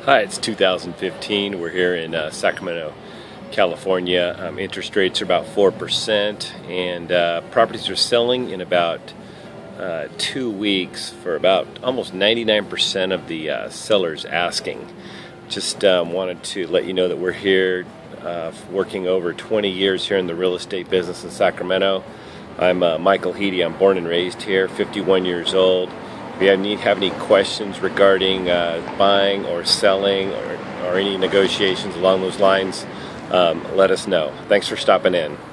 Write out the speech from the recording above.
Hi, it's 2015. We're here in Sacramento, California. Interest rates are about 4%, and properties are selling in about 2 weeks for about almost 99% of the sellers asking. Just wanted to let you know that we're here working over 20 years here in the real estate business in Sacramento. I'm Michael HEEDE. I'm born and raised here, 51 years old. If you have any questions regarding buying or selling or any negotiations along those lines, let us know. Thanks for stopping in.